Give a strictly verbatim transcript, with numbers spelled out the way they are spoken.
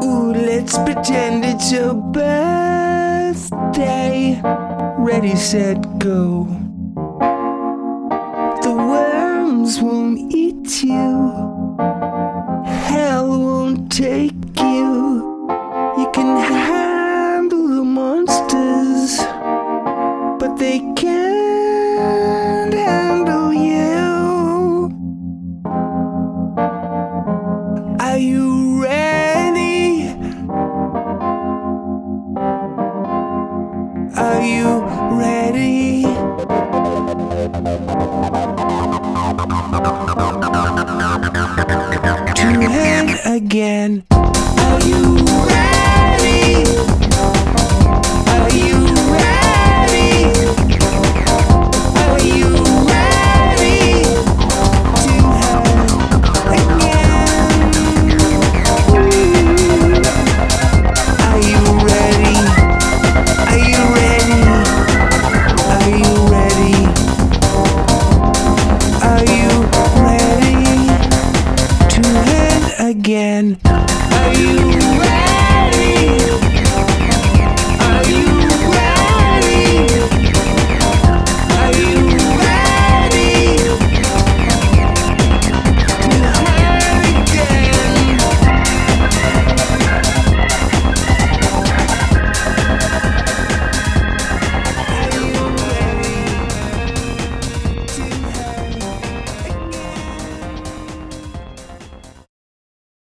Ooh, let's pretend it's your birthday. Ready, set, go. The worms won't eat you. Hell won't take you. You can handle the monsters, but they can't handle you. Are you ready? Are you ready? To hang again. Are you ready? Are you